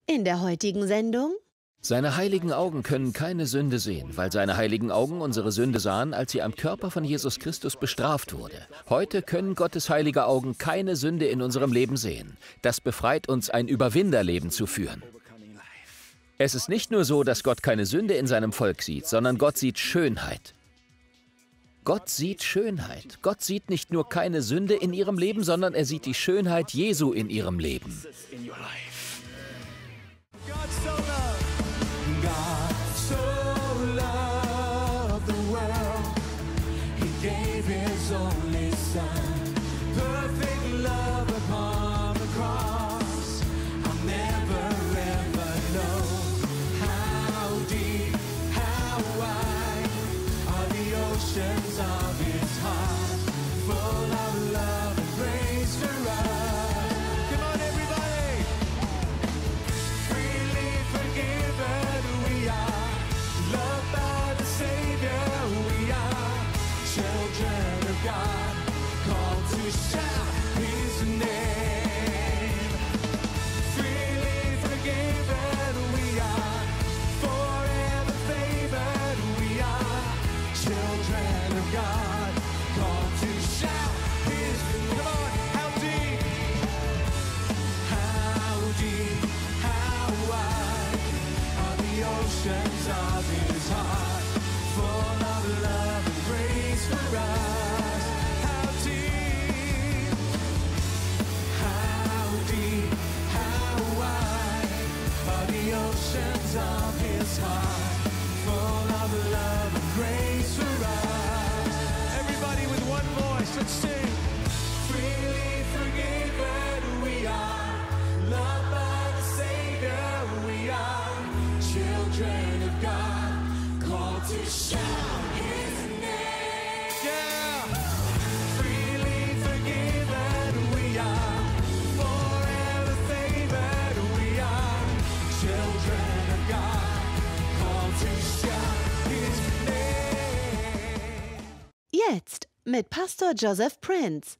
In der heutigen Sendung: Seine heiligen Augen können keine Sünde sehen, weil seine heiligen Augen unsere Sünde sahen, als sie am Körper von Jesus Christus bestraft wurde. Heute können Gottes heilige Augen keine Sünde in unserem Leben sehen. Das befreit uns, ein Überwinderleben zu führen. Es ist nicht nur so, dass Gott keine Sünde in seinem Volk sieht, sondern Gott sieht Schönheit. Gott sieht Schönheit. Gott sieht nicht nur keine Sünde in ihrem Leben, sondern er sieht die Schönheit Jesu in ihrem Leben. Jetzt mit Pastor Joseph Prince.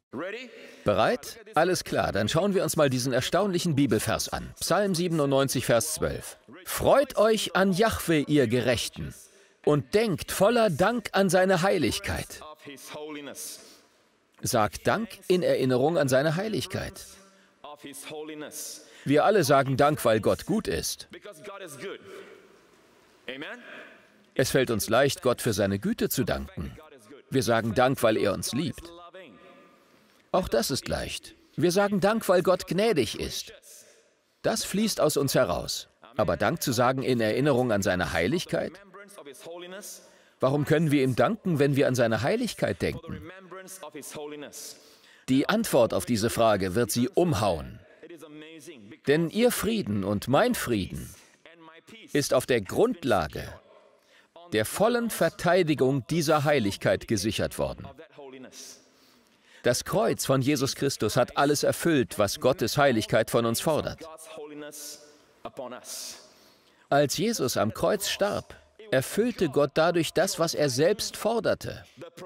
Bereit? Alles klar, dann schauen wir uns mal diesen erstaunlichen Bibelvers an. Psalm 97, Vers 12. Freut euch an Jahwe, ihr Gerechten, und denkt voller Dank an seine Heiligkeit. Sagt Dank in Erinnerung an seine Heiligkeit. Wir alle sagen Dank, weil Gott gut ist. Es fällt uns leicht, Gott für seine Güte zu danken. Wir sagen Dank, weil er uns liebt. Auch das ist leicht. Wir sagen Dank, weil Gott gnädig ist. Das fließt aus uns heraus. Aber Dank zu sagen in Erinnerung an seine Heiligkeit? Warum können wir ihm danken, wenn wir an seine Heiligkeit denken? Die Antwort auf diese Frage wird Sie umhauen. Denn Ihr Frieden und mein Frieden ist auf der Grundlage der vollen Verteidigung dieser Heiligkeit gesichert worden. Das Kreuz von Jesus Christus hat alles erfüllt, was Gottes Heiligkeit von uns fordert. Als Jesus am Kreuz starb, erfüllte Gott dadurch das, was er selbst forderte.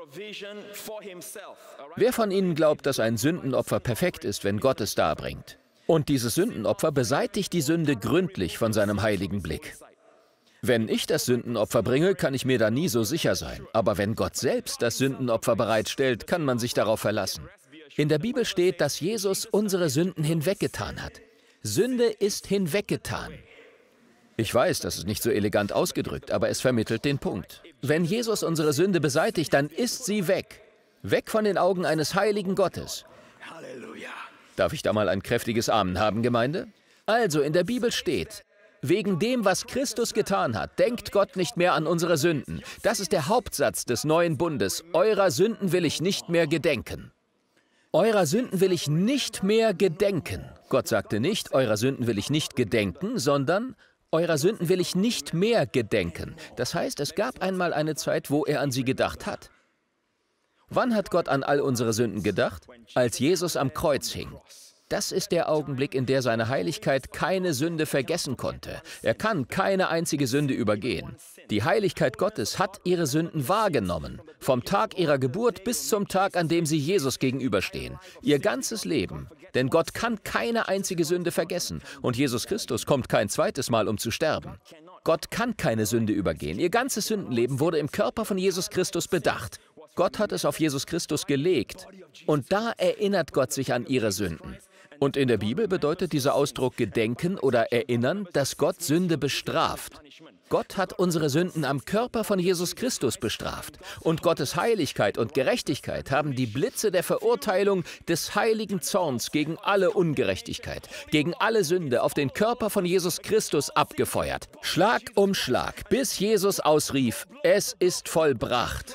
Wer von Ihnen glaubt, dass ein Sündenopfer perfekt ist, wenn Gott es darbringt? Und dieses Sündenopfer beseitigt die Sünde gründlich von seinem heiligen Blick. Wenn ich das Sündenopfer bringe, kann ich mir da nie so sicher sein. Aber wenn Gott selbst das Sündenopfer bereitstellt, kann man sich darauf verlassen. In der Bibel steht, dass Jesus unsere Sünden hinweggetan hat. Sünde ist hinweggetan. Ich weiß, das ist nicht so elegant ausgedrückt, aber es vermittelt den Punkt. Wenn Jesus unsere Sünde beseitigt, dann ist sie weg. Weg von den Augen eines heiligen Gottes. Halleluja. Darf ich da mal ein kräftiges Amen haben, Gemeinde? Also, in der Bibel steht: Wegen dem, was Christus getan hat, denkt Gott nicht mehr an unsere Sünden. Das ist der Hauptsatz des neuen Bundes. Eurer Sünden will ich nicht mehr gedenken. Eurer Sünden will ich nicht mehr gedenken. Gott sagte nicht, eurer Sünden will ich nicht gedenken, sondern eurer Sünden will ich nicht mehr gedenken. Das heißt, es gab einmal eine Zeit, wo er an sie gedacht hat. Wann hat Gott an all unsere Sünden gedacht? Als Jesus am Kreuz hing. Das ist der Augenblick, in der seine Heiligkeit keine Sünde vergessen konnte. Er kann keine einzige Sünde übergehen. Die Heiligkeit Gottes hat ihre Sünden wahrgenommen, vom Tag ihrer Geburt bis zum Tag, an dem sie Jesus gegenüberstehen. Ihr ganzes Leben Denn Gott kann keine einzige Sünde vergessen. Und Jesus Christus kommt kein zweites Mal, um zu sterben. Gott kann keine Sünde übergehen. Ihr ganzes Sündenleben wurde im Körper von Jesus Christus bedacht. Gott hat es auf Jesus Christus gelegt. Und da erinnert Gott sich an ihre Sünden. Und in der Bibel bedeutet dieser Ausdruck gedenken oder erinnern, dass Gott Sünde bestraft. Gott hat unsere Sünden am Körper von Jesus Christus bestraft. Und Gottes Heiligkeit und Gerechtigkeit haben die Blitze der Verurteilung des heiligen Zorns gegen alle Ungerechtigkeit, gegen alle Sünde auf den Körper von Jesus Christus abgefeuert. Schlag um Schlag, bis Jesus ausrief, es ist vollbracht.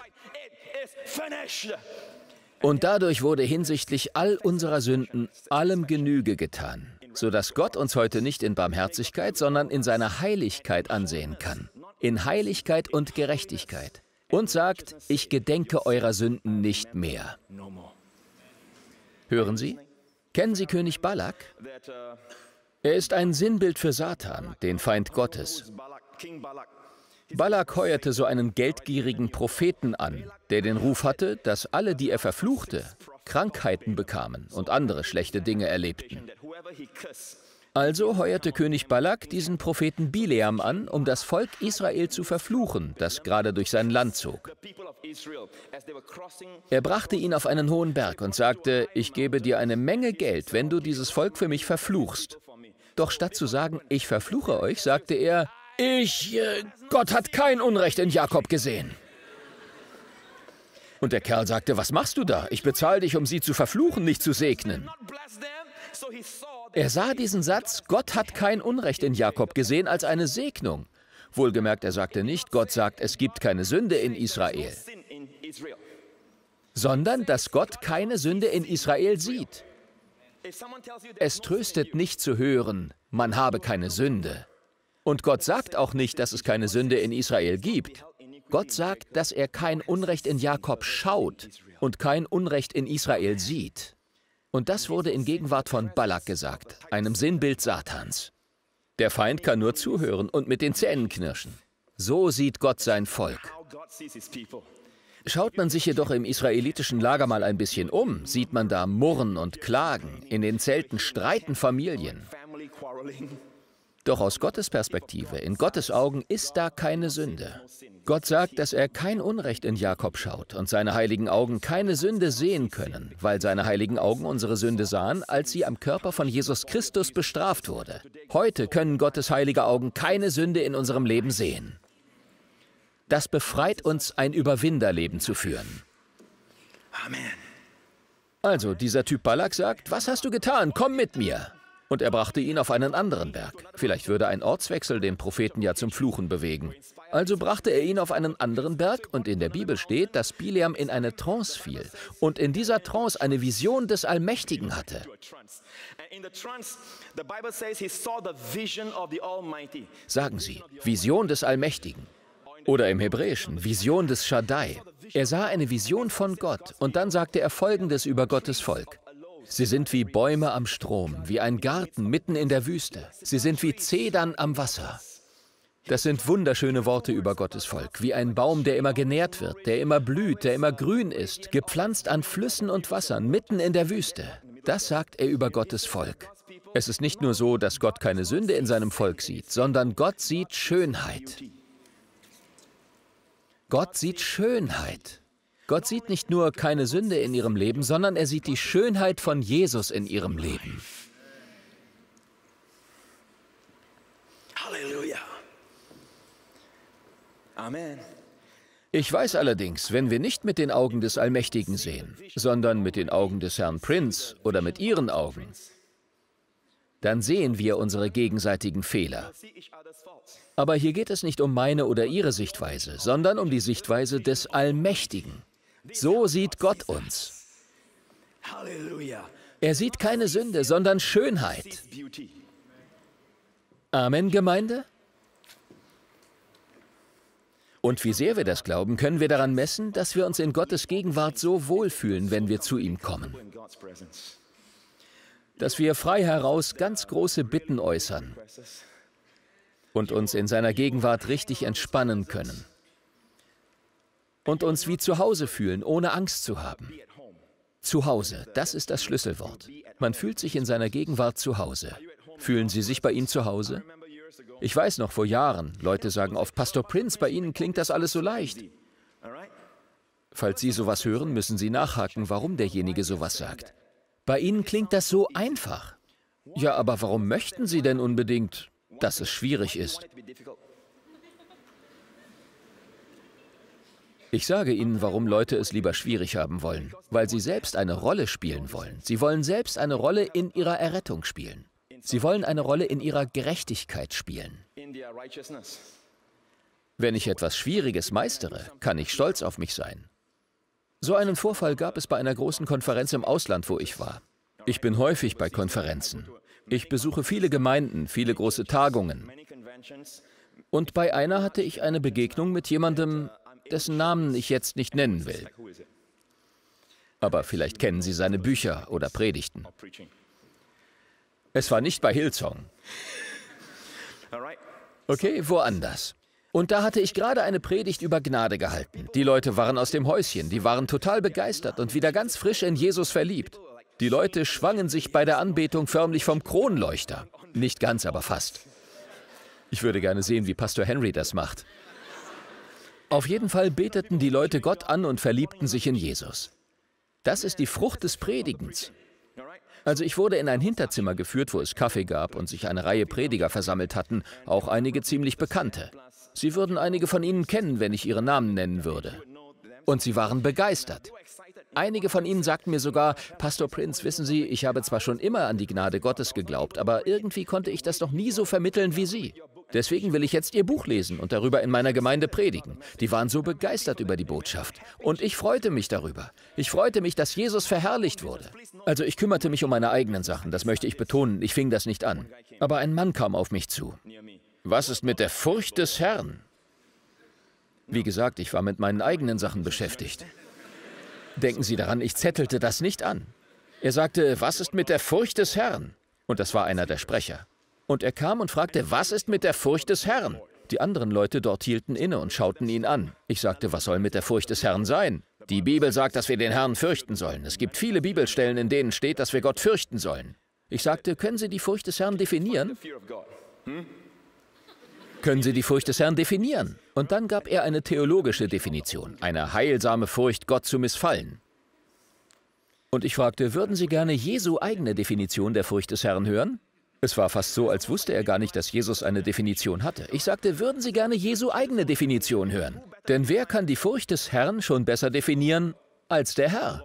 Und dadurch wurde hinsichtlich all unserer Sünden allem Genüge getan, sodass Gott uns heute nicht in Barmherzigkeit, sondern in seiner Heiligkeit ansehen kann, in Heiligkeit und Gerechtigkeit, und sagt, ich gedenke eurer Sünden nicht mehr. Hören Sie? Kennen Sie König Balak? Er ist ein Sinnbild für Satan, den Feind Gottes. Balak heuerte so einen geldgierigen Propheten an, der den Ruf hatte, dass alle, die er verfluchte, Krankheiten bekamen und andere schlechte Dinge erlebten. Also heuerte König Balak diesen Propheten Bileam an, um das Volk Israel zu verfluchen, das gerade durch sein Land zog. Er brachte ihn auf einen hohen Berg und sagte, ich gebe dir eine Menge Geld, wenn du dieses Volk für mich verfluchst. Doch statt zu sagen, ich verfluche euch, sagte er, Gott hat kein Unrecht in Jakob gesehen. Und der Kerl sagte, was machst du da? Ich bezahle dich, um sie zu verfluchen, nicht zu segnen. Er sah diesen Satz, Gott hat kein Unrecht in Jakob gesehen, als eine Segnung. Wohlgemerkt, er sagte nicht, Gott sagt, es gibt keine Sünde in Israel, sondern dass Gott keine Sünde in Israel sieht. Es tröstet nicht zu hören, man habe keine Sünde. Und Gott sagt auch nicht, dass es keine Sünde in Israel gibt. Gott sagt, dass er kein Unrecht in Jakob schaut und kein Unrecht in Israel sieht. Und das wurde in Gegenwart von Balak gesagt, einem Sinnbild Satans. Der Feind kann nur zuhören und mit den Zähnen knirschen. So sieht Gott sein Volk. Schaut man sich jedoch im israelitischen Lager mal ein bisschen um, sieht man da Murren und Klagen, in den Zelten streiten Familien. Doch aus Gottes Perspektive, in Gottes Augen, ist da keine Sünde. Gott sagt, dass er kein Unrecht in Jakob schaut und seine heiligen Augen keine Sünde sehen können, weil seine heiligen Augen unsere Sünde sahen, als sie am Körper von Jesus Christus bestraft wurde. Heute können Gottes heilige Augen keine Sünde in unserem Leben sehen. Das befreit uns, ein Überwinderleben zu führen. Amen. Also, dieser Typ Balak sagt, was hast du getan? Komm mit mir. Und er brachte ihn auf einen anderen Berg. Vielleicht würde ein Ortswechsel den Propheten ja zum Fluchen bewegen. Also brachte er ihn auf einen anderen Berg und in der Bibel steht, dass Bileam in eine Trance fiel und in dieser Trance eine Vision des Allmächtigen hatte. Sagen Sie, Vision des Allmächtigen. Oder im Hebräischen, Vision des Shaddai. Er sah eine Vision von Gott und dann sagte er Folgendes über Gottes Volk. Sie sind wie Bäume am Strom, wie ein Garten mitten in der Wüste. Sie sind wie Zedern am Wasser. Das sind wunderschöne Worte über Gottes Volk, wie ein Baum, der immer genährt wird, der immer blüht, der immer grün ist, gepflanzt an Flüssen und Wassern, mitten in der Wüste. Das sagt er über Gottes Volk. Es ist nicht nur so, dass Gott keine Sünde in seinem Volk sieht, sondern Gott sieht Schönheit. Gott sieht Schönheit. Gott sieht nicht nur keine Sünde in ihrem Leben, sondern er sieht die Schönheit von Jesus in ihrem Leben. Halleluja. Amen. Ich weiß allerdings, wenn wir nicht mit den Augen des Allmächtigen sehen, sondern mit den Augen des Herrn Prince oder mit Ihren Augen, dann sehen wir unsere gegenseitigen Fehler. Aber hier geht es nicht um meine oder Ihre Sichtweise, sondern um die Sichtweise des Allmächtigen. So sieht Gott uns. Er sieht keine Sünde, sondern Schönheit. Amen, Gemeinde? Und wie sehr wir das glauben, können wir daran messen, dass wir uns in Gottes Gegenwart so wohlfühlen, wenn wir zu ihm kommen. Dass wir frei heraus ganz große Bitten äußern und uns in seiner Gegenwart richtig entspannen können. Und uns wie zu Hause fühlen, ohne Angst zu haben. Zu Hause, das ist das Schlüsselwort. Man fühlt sich in seiner Gegenwart zu Hause. Fühlen Sie sich bei Ihnen zu Hause? Ich weiß noch, vor Jahren, Leute sagen oft, Pastor Prince, bei Ihnen klingt das alles so leicht. Falls Sie sowas hören, müssen Sie nachhaken, warum derjenige sowas sagt. Bei Ihnen klingt das so einfach. Ja, aber warum möchten Sie denn unbedingt, dass es schwierig ist? Ich sage Ihnen, warum Leute es lieber schwierig haben wollen. Weil sie selbst eine Rolle spielen wollen. Sie wollen selbst eine Rolle in ihrer Errettung spielen. Sie wollen eine Rolle in ihrer Gerechtigkeit spielen. Wenn ich etwas Schwieriges meistere, kann ich stolz auf mich sein. So einen Vorfall gab es bei einer großen Konferenz im Ausland, wo ich war. Ich bin häufig bei Konferenzen. Ich besuche viele Gemeinden, viele große Tagungen. Und bei einer hatte ich eine Begegnung mit jemandem, dessen Namen ich jetzt nicht nennen will. Aber vielleicht kennen Sie seine Bücher oder Predigten. Es war nicht bei Hillsong. Okay, woanders. Und da hatte ich gerade eine Predigt über Gnade gehalten. Die Leute waren aus dem Häuschen, die waren total begeistert und wieder ganz frisch in Jesus verliebt. Die Leute schwangen sich bei der Anbetung förmlich vom Kronleuchter. Nicht ganz, aber fast. Ich würde gerne sehen, wie Pastor Henry das macht. Auf jeden Fall beteten die Leute Gott an und verliebten sich in Jesus. Das ist die Frucht des Predigens. Also ich wurde in ein Hinterzimmer geführt, wo es Kaffee gab und sich eine Reihe Prediger versammelt hatten, auch einige ziemlich Bekannte. Sie würden einige von ihnen kennen, wenn ich ihre Namen nennen würde. Und sie waren begeistert. Einige von ihnen sagten mir sogar, Pastor Prince, wissen Sie, ich habe zwar schon immer an die Gnade Gottes geglaubt, aber irgendwie konnte ich das noch nie so vermitteln wie Sie. Deswegen will ich jetzt Ihr Buch lesen und darüber in meiner Gemeinde predigen. Die waren so begeistert über die Botschaft. Und ich freute mich darüber. Ich freute mich, dass Jesus verherrlicht wurde. Also ich kümmerte mich um meine eigenen Sachen, das möchte ich betonen. Ich fing das nicht an. Aber ein Mann kam auf mich zu. Was ist mit der Furcht des Herrn? Wie gesagt, ich war mit meinen eigenen Sachen beschäftigt. Denken Sie daran, ich zettelte das nicht an. Er sagte, was ist mit der Furcht des Herrn? Und das war einer der Sprecher. Und er kam und fragte, was ist mit der Furcht des Herrn? Die anderen Leute dort hielten inne und schauten ihn an. Ich sagte, was soll mit der Furcht des Herrn sein? Die Bibel sagt, dass wir den Herrn fürchten sollen. Es gibt viele Bibelstellen, in denen steht, dass wir Gott fürchten sollen. Ich sagte, können Sie die Furcht des Herrn definieren? Können Sie die Furcht des Herrn definieren? Und dann gab er eine theologische Definition, eine heilsame Furcht, Gott zu missfallen. Und ich fragte, würden Sie gerne Jesu eigene Definition der Furcht des Herrn hören? Es war fast so, als wusste er gar nicht, dass Jesus eine Definition hatte. Ich sagte, würden Sie gerne Jesu eigene Definition hören? Denn wer kann die Furcht des Herrn schon besser definieren als der Herr?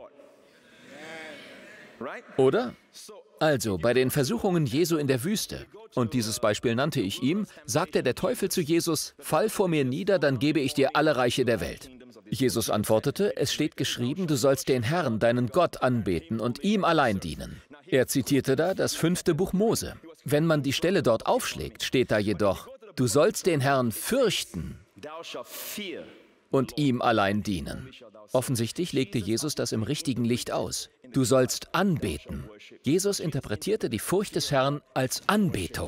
Oder? Also, bei den Versuchungen Jesu in der Wüste, und dieses Beispiel nannte ich ihm, sagte der Teufel zu Jesus, fall vor mir nieder, dann gebe ich dir alle Reiche der Welt. Jesus antwortete, es steht geschrieben, du sollst den Herrn, deinen Gott, anbeten und ihm allein dienen. Er zitierte da das 5. Buch Mose. Wenn man die Stelle dort aufschlägt, steht da jedoch, du sollst den Herrn fürchten und ihm allein dienen. Offensichtlich legte Jesus das im richtigen Licht aus. Du sollst anbeten. Jesus interpretierte die Furcht des Herrn als Anbetung.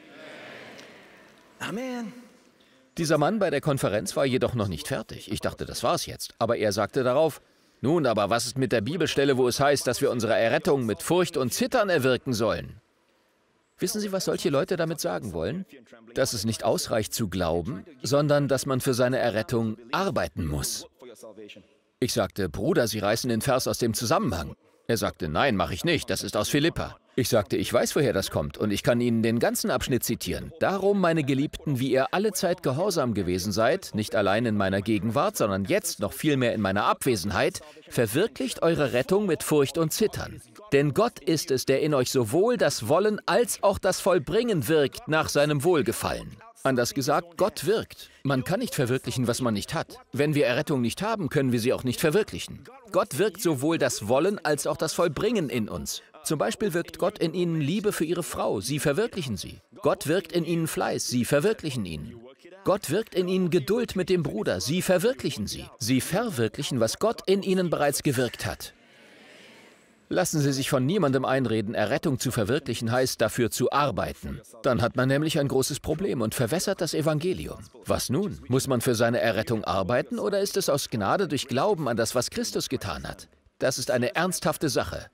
Amen. Dieser Mann bei der Konferenz war jedoch noch nicht fertig. Ich dachte, das war's jetzt. Aber er sagte darauf, nun, aber was ist mit der Bibelstelle, wo es heißt, dass wir unsere Errettung mit Furcht und Zittern erwirken sollen? Wissen Sie, was solche Leute damit sagen wollen? Dass es nicht ausreicht zu glauben, sondern dass man für seine Errettung arbeiten muss. Ich sagte, Bruder, Sie reißen den Vers aus dem Zusammenhang. Er sagte, nein, mache ich nicht, das ist aus Philippa. Ich sagte, ich weiß, woher das kommt, und ich kann Ihnen den ganzen Abschnitt zitieren. Darum, meine Geliebten, wie ihr alle Zeit gehorsam gewesen seid, nicht allein in meiner Gegenwart, sondern jetzt noch viel mehr in meiner Abwesenheit, verwirklicht eure Rettung mit Furcht und Zittern. Denn Gott ist es, der in euch sowohl das Wollen als auch das Vollbringen wirkt nach seinem Wohlgefallen. Anders gesagt, Gott wirkt. Man kann nicht verwirklichen, was man nicht hat. Wenn wir Errettung nicht haben, können wir sie auch nicht verwirklichen. Gott wirkt sowohl das Wollen als auch das Vollbringen in uns. Zum Beispiel wirkt Gott in ihnen Liebe für ihre Frau, sie verwirklichen sie. Gott wirkt in ihnen Fleiß, sie verwirklichen ihn. Gott wirkt in ihnen Geduld mit dem Bruder, sie verwirklichen sie. Sie verwirklichen, was Gott in ihnen bereits gewirkt hat. Lassen Sie sich von niemandem einreden, Errettung zu verwirklichen heißt, dafür zu arbeiten. Dann hat man nämlich ein großes Problem und verwässert das Evangelium. Was nun? Muss man für seine Errettung arbeiten oder ist es aus Gnade durch Glauben an das, was Christus getan hat? Das ist eine ernsthafte Sache.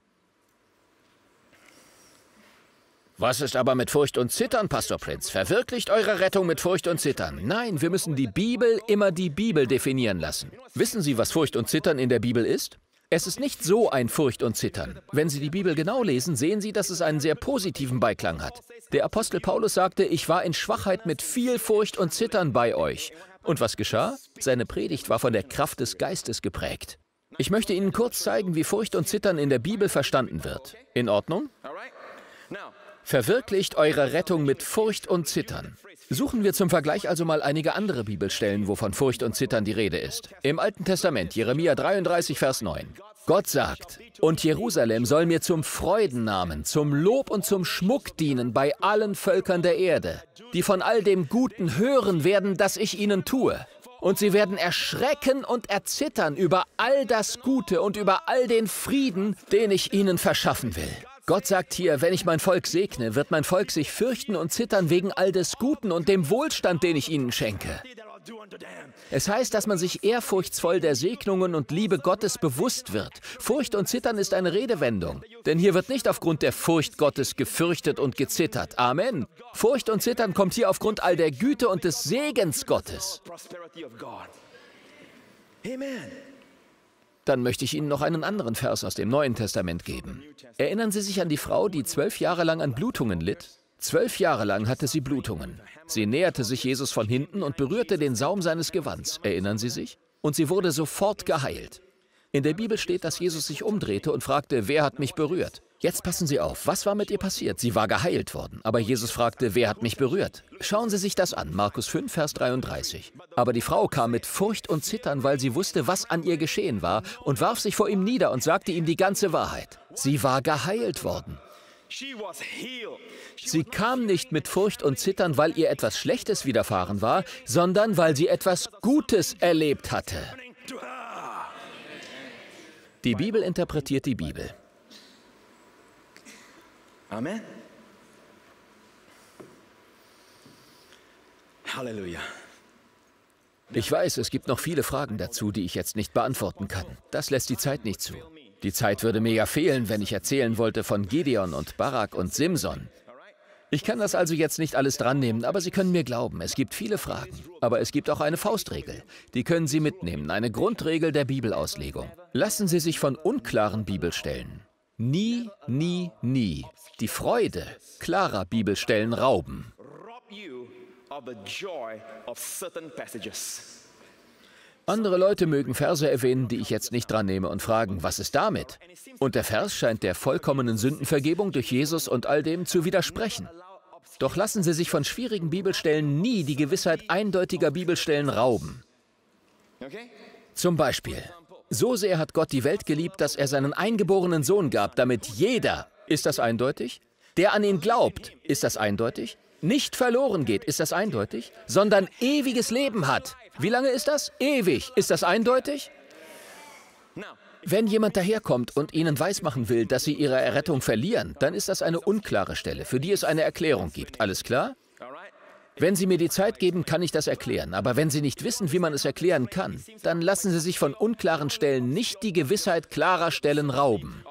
Was ist aber mit Furcht und Zittern, Pastor Prinz? Verwirklicht eure Rettung mit Furcht und Zittern? Nein, wir müssen die Bibel immer die Bibel definieren lassen. Wissen Sie, was Furcht und Zittern in der Bibel ist? Es ist nicht so ein Furcht und Zittern. Wenn Sie die Bibel genau lesen, sehen Sie, dass es einen sehr positiven Beiklang hat. Der Apostel Paulus sagte, ich war in Schwachheit mit viel Furcht und Zittern bei euch. Und was geschah? Seine Predigt war von der Kraft des Geistes geprägt. Ich möchte Ihnen kurz zeigen, wie Furcht und Zittern in der Bibel verstanden wird. In Ordnung? Verwirklicht eure Rettung mit Furcht und Zittern. Suchen wir zum Vergleich also mal einige andere Bibelstellen, wo von Furcht und Zittern die Rede ist. Im Alten Testament, Jeremia 33, Vers 9. Gott sagt, und Jerusalem soll mir zum Freudennamen, zum Lob und zum Schmuck dienen bei allen Völkern der Erde, die von all dem Guten hören werden, das ich ihnen tue. Und sie werden erschrecken und erzittern über all das Gute und über all den Frieden, den ich ihnen verschaffen will. Gott sagt hier, wenn ich mein Volk segne, wird mein Volk sich fürchten und zittern wegen all des Guten und dem Wohlstand, den ich ihnen schenke. Es heißt, dass man sich ehrfurchtsvoll der Segnungen und Liebe Gottes bewusst wird. Furcht und Zittern ist eine Redewendung. Denn hier wird nicht aufgrund der Furcht Gottes gefürchtet und gezittert. Amen. Furcht und Zittern kommt hier aufgrund all der Güte und des Segens Gottes. Dann möchte ich Ihnen noch einen anderen Vers aus dem Neuen Testament geben. Erinnern Sie sich an die Frau, die 12 Jahre lang an Blutungen litt? 12 Jahre lang hatte sie Blutungen. Sie näherte sich Jesus von hinten und berührte den Saum seines Gewands. Erinnern Sie sich? Und sie wurde sofort geheilt. In der Bibel steht, dass Jesus sich umdrehte und fragte, wer hat mich berührt? Jetzt passen Sie auf, was war mit ihr passiert? Sie war geheilt worden, aber Jesus fragte, wer hat mich berührt? Schauen Sie sich das an, Markus 5, Vers 33. Aber die Frau kam mit Furcht und Zittern, weil sie wusste, was an ihr geschehen war, und warf sich vor ihm nieder und sagte ihm die ganze Wahrheit. Sie war geheilt worden. Sie kam nicht mit Furcht und Zittern, weil ihr etwas Schlechtes widerfahren war, sondern weil sie etwas Gutes erlebt hatte. Die Bibel interpretiert die Bibel. Amen. Halleluja. Ich weiß, es gibt noch viele Fragen dazu, die ich jetzt nicht beantworten kann. Das lässt die Zeit nicht zu. Die Zeit würde mir ja fehlen, wenn ich erzählen wollte von Gideon und Barak und Simson. Ich kann das also jetzt nicht alles dran nehmen, aber Sie können mir glauben, es gibt viele Fragen. Aber es gibt auch eine Faustregel. Die können Sie mitnehmen, eine Grundregel der Bibelauslegung. Lassen Sie sich von unklaren Bibelstellen nie, nie, nie die Freude klarer Bibelstellen rauben. Andere Leute mögen Verse erwähnen, die ich jetzt nicht dran nehme und fragen, was ist damit? Und der Vers scheint der vollkommenen Sündenvergebung durch Jesus und all dem zu widersprechen. Doch lassen Sie sich von schwierigen Bibelstellen nie die Gewissheit eindeutiger Bibelstellen rauben. Zum Beispiel, so sehr hat Gott die Welt geliebt, dass er seinen eingeborenen Sohn gab, damit jeder, ist das eindeutig? Der an ihn glaubt, ist das eindeutig? Nicht verloren geht, ist das eindeutig? Sondern ewiges Leben hat. Wie lange ist das? Ewig. Ist das eindeutig? Wenn jemand daherkommt und Ihnen weismachen will, dass Sie Ihre Errettung verlieren, dann ist das eine unklare Stelle, für die es eine Erklärung gibt. Alles klar? Wenn Sie mir die Zeit geben, kann ich das erklären. Aber wenn Sie nicht wissen, wie man es erklären kann, dann lassen Sie sich von unklaren Stellen nicht die Gewissheit klarer Stellen rauben.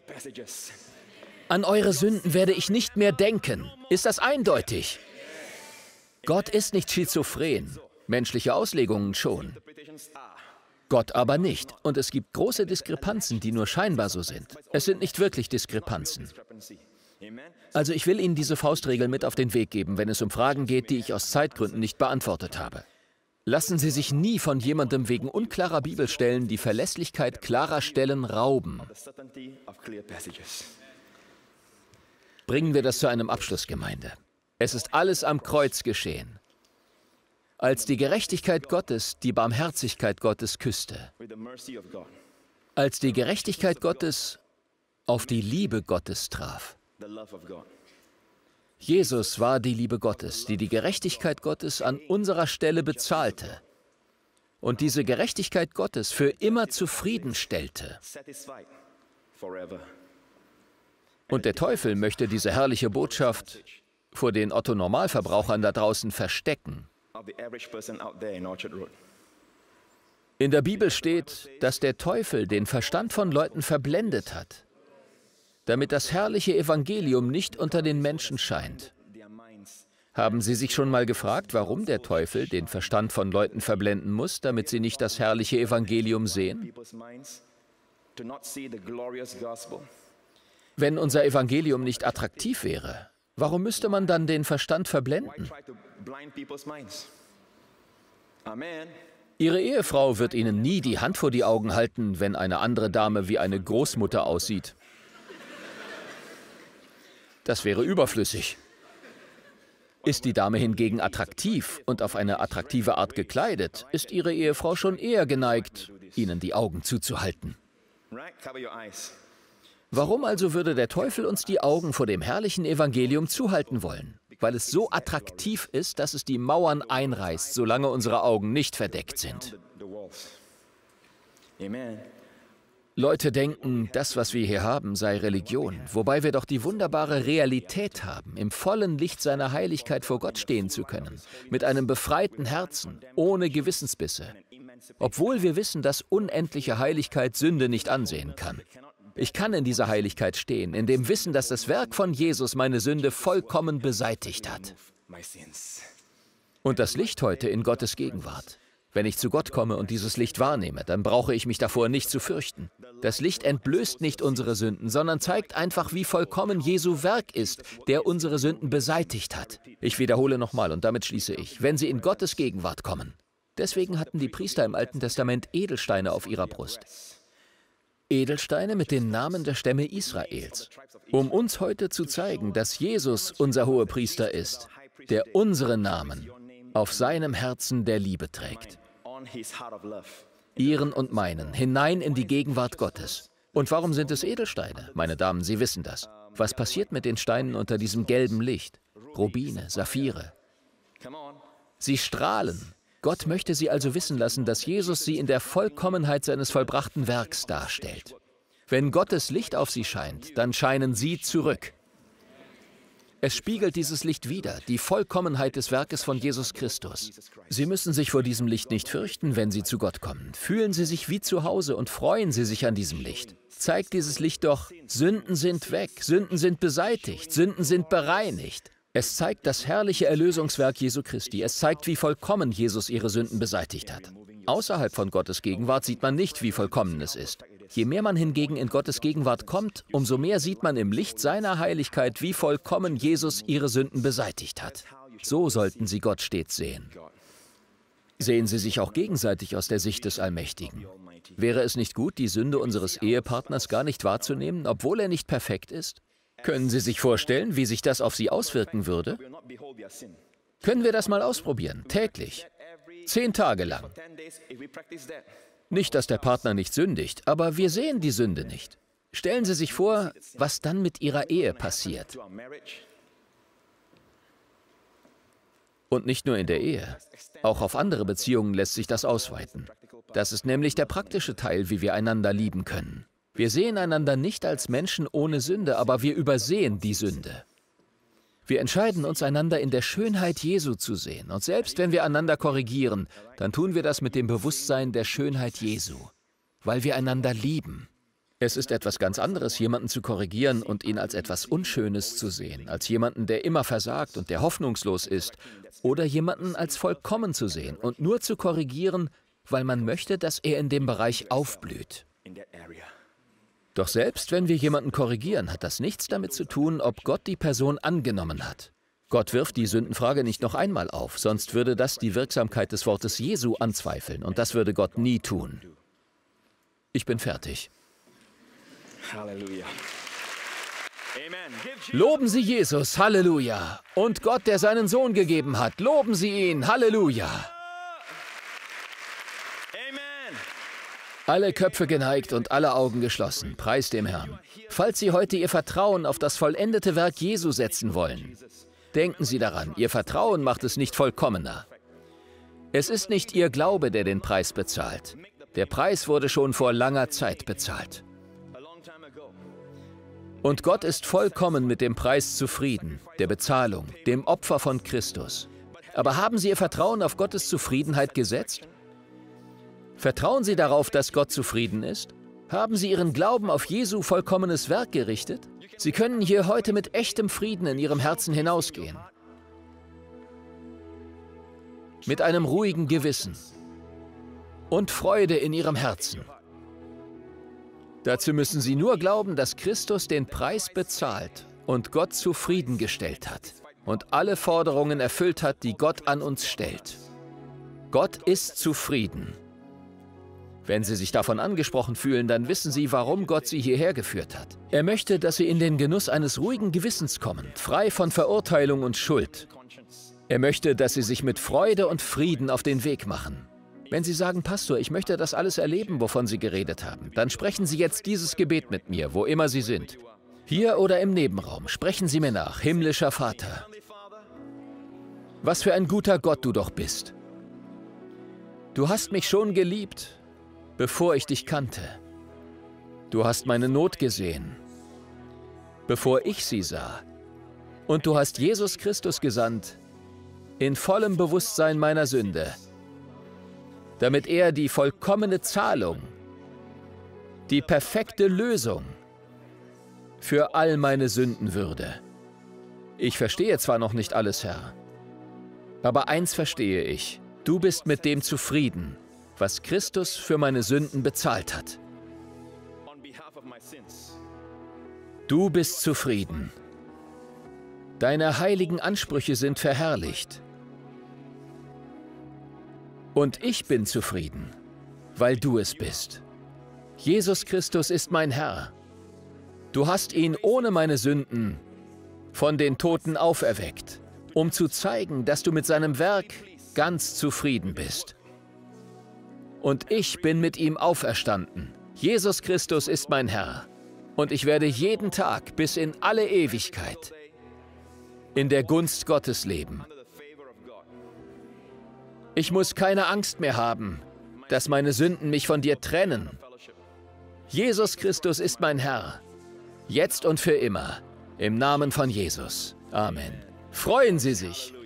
An eure Sünden werde ich nicht mehr denken. Ist das eindeutig? Gott ist nicht schizophren. Menschliche Auslegungen schon. Gott aber nicht. Und es gibt große Diskrepanzen, die nur scheinbar so sind. Es sind nicht wirklich Diskrepanzen. Also ich will Ihnen diese Faustregel mit auf den Weg geben, wenn es um Fragen geht, die ich aus Zeitgründen nicht beantwortet habe. Lassen Sie sich nie von jemandem wegen unklarer Bibelstellen die Verlässlichkeit klarer Stellen rauben. Bringen wir das zu einem Abschluss, Gemeinde. Es ist alles am Kreuz geschehen. Als die Gerechtigkeit Gottes die Barmherzigkeit Gottes küsste. Als die Gerechtigkeit Gottes auf die Liebe Gottes traf. Jesus war die Liebe Gottes, die die Gerechtigkeit Gottes an unserer Stelle bezahlte und diese Gerechtigkeit Gottes für immer zufriedenstellte. Und der Teufel möchte diese herrliche Botschaft vor den Otto-Normalverbrauchern da draußen verstecken. In der Bibel steht, dass der Teufel den Verstand von Leuten verblendet hat, damit das herrliche Evangelium nicht unter den Menschen scheint. Haben Sie sich schon mal gefragt, warum der Teufel den Verstand von Leuten verblenden muss, damit sie nicht das herrliche Evangelium sehen? Wenn unser Evangelium nicht attraktiv wäre, warum müsste man dann den Verstand verblenden? Ihre Ehefrau wird Ihnen nie die Hand vor die Augen halten, wenn eine andere Dame wie eine Großmutter aussieht. Das wäre überflüssig. Ist die Dame hingegen attraktiv und auf eine attraktive Art gekleidet, ist Ihre Ehefrau schon eher geneigt, Ihnen die Augen zuzuhalten. Warum also würde der Teufel uns die Augen vor dem herrlichen Evangelium zuhalten wollen? Weil es so attraktiv ist, dass es die Mauern einreißt, solange unsere Augen nicht verdeckt sind. Leute denken, das, was wir hier haben, sei Religion, wobei wir doch die wunderbare Realität haben, im vollen Licht seiner Heiligkeit vor Gott stehen zu können, mit einem befreiten Herzen, ohne Gewissensbisse, obwohl wir wissen, dass unendliche Heiligkeit Sünde nicht ansehen kann. Ich kann in dieser Heiligkeit stehen, in dem Wissen, dass das Werk von Jesus meine Sünde vollkommen beseitigt hat. Und das Licht heute in Gottes Gegenwart. Wenn ich zu Gott komme und dieses Licht wahrnehme, dann brauche ich mich davor nicht zu fürchten. Das Licht entblößt nicht unsere Sünden, sondern zeigt einfach, wie vollkommen Jesu Werk ist, der unsere Sünden beseitigt hat. Ich wiederhole nochmal und damit schließe ich, wenn Sie in Gottes Gegenwart kommen. Deswegen hatten die Priester im Alten Testament Edelsteine auf ihrer Brust. Edelsteine mit den Namen der Stämme Israels, um uns heute zu zeigen, dass Jesus unser Hohepriester ist, der unsere Namen auf seinem Herzen der Liebe trägt. Ihren und meinen, hinein in die Gegenwart Gottes. Und warum sind es Edelsteine? Meine Damen, Sie wissen das. Was passiert mit den Steinen unter diesem gelben Licht? Rubine, Saphire. Sie strahlen. Gott möchte sie also wissen lassen, dass Jesus sie in der Vollkommenheit seines vollbrachten Werks darstellt. Wenn Gottes Licht auf sie scheint, dann scheinen sie zurück. Es spiegelt dieses Licht wider, die Vollkommenheit des Werkes von Jesus Christus. Sie müssen sich vor diesem Licht nicht fürchten, wenn Sie zu Gott kommen. Fühlen Sie sich wie zu Hause und freuen Sie sich an diesem Licht. Zeigt dieses Licht doch, Sünden sind weg, Sünden sind beseitigt, Sünden sind bereinigt. Es zeigt das herrliche Erlösungswerk Jesu Christi. Es zeigt, wie vollkommen Jesus ihre Sünden beseitigt hat. Außerhalb von Gottes Gegenwart sieht man nicht, wie vollkommen es ist. Je mehr man hingegen in Gottes Gegenwart kommt, umso mehr sieht man im Licht seiner Heiligkeit, wie vollkommen Jesus ihre Sünden beseitigt hat. So sollten Sie Gott stets sehen. Sehen Sie sich auch gegenseitig aus der Sicht des Allmächtigen. Wäre es nicht gut, die Sünde unseres Ehepartners gar nicht wahrzunehmen, obwohl er nicht perfekt ist? Können Sie sich vorstellen, wie sich das auf Sie auswirken würde? Können wir das mal ausprobieren, täglich, 10 Tage lang? Nicht, dass der Partner nicht sündigt, aber wir sehen die Sünde nicht. Stellen Sie sich vor, was dann mit Ihrer Ehe passiert. Und nicht nur in der Ehe, auch auf andere Beziehungen lässt sich das ausweiten. Das ist nämlich der praktische Teil, wie wir einander lieben können. Wir sehen einander nicht als Menschen ohne Sünde, aber wir übersehen die Sünde. Wir entscheiden uns, einander in der Schönheit Jesu zu sehen. Und selbst wenn wir einander korrigieren, dann tun wir das mit dem Bewusstsein der Schönheit Jesu, weil wir einander lieben. Es ist etwas ganz anderes, jemanden zu korrigieren und ihn als etwas Unschönes zu sehen, als jemanden, der immer versagt und der hoffnungslos ist, oder jemanden als vollkommen zu sehen und nur zu korrigieren, weil man möchte, dass er in dem Bereich aufblüht. Doch selbst wenn wir jemanden korrigieren, hat das nichts damit zu tun, ob Gott die Person angenommen hat. Gott wirft die Sündenfrage nicht noch einmal auf, sonst würde das die Wirksamkeit des Wortes Jesu anzweifeln, und das würde Gott nie tun. Ich bin fertig. Halleluja. Loben Sie Jesus, Halleluja! Und Gott, der seinen Sohn gegeben hat, loben Sie ihn, Halleluja! Alle Köpfe geneigt und alle Augen geschlossen. Preis dem Herrn. Falls Sie heute Ihr Vertrauen auf das vollendete Werk Jesu setzen wollen, denken Sie daran, Ihr Vertrauen macht es nicht vollkommener. Es ist nicht Ihr Glaube, der den Preis bezahlt. Der Preis wurde schon vor langer Zeit bezahlt. Und Gott ist vollkommen mit dem Preis zufrieden, der Bezahlung, dem Opfer von Christus. Aber haben Sie Ihr Vertrauen auf Gottes Zufriedenheit gesetzt? Vertrauen Sie darauf, dass Gott zufrieden ist? Haben Sie Ihren Glauben auf Jesu vollkommenes Werk gerichtet? Sie können hier heute mit echtem Frieden in Ihrem Herzen hinausgehen. Mit einem ruhigen Gewissen und Freude in Ihrem Herzen. Dazu müssen Sie nur glauben, dass Christus den Preis bezahlt und Gott zufriedengestellt hat und alle Forderungen erfüllt hat, die Gott an uns stellt. Gott ist zufrieden. Wenn Sie sich davon angesprochen fühlen, dann wissen Sie, warum Gott Sie hierher geführt hat. Er möchte, dass Sie in den Genuss eines ruhigen Gewissens kommen, frei von Verurteilung und Schuld. Er möchte, dass Sie sich mit Freude und Frieden auf den Weg machen. Wenn Sie sagen, Pastor, ich möchte das alles erleben, wovon Sie geredet haben, dann sprechen Sie jetzt dieses Gebet mit mir, wo immer Sie sind. Hier oder im Nebenraum, sprechen Sie mir nach, himmlischer Vater. Was für ein guter Gott du doch bist. Du hast mich schon geliebt, bevor ich dich kannte. Du hast meine Not gesehen, bevor ich sie sah. Und du hast Jesus Christus gesandt, in vollem Bewusstsein meiner Sünde, damit er die vollkommene Zahlung, die perfekte Lösung für all meine Sünden würde. Ich verstehe zwar noch nicht alles, Herr, aber eins verstehe ich: Du bist mit dem zufrieden, was Christus für meine Sünden bezahlt hat. Du bist zufrieden. Deine heiligen Ansprüche sind verherrlicht. Und ich bin zufrieden, weil du es bist. Jesus Christus ist mein Herr. Du hast ihn ohne meine Sünden von den Toten auferweckt, um zu zeigen, dass du mit seinem Werk ganz zufrieden bist. Und ich bin mit ihm auferstanden. Jesus Christus ist mein Herr. Und ich werde jeden Tag bis in alle Ewigkeit in der Gunst Gottes leben. Ich muss keine Angst mehr haben, dass meine Sünden mich von dir trennen. Jesus Christus ist mein Herr, jetzt und für immer, im Namen von Jesus. Amen. Freuen Sie sich!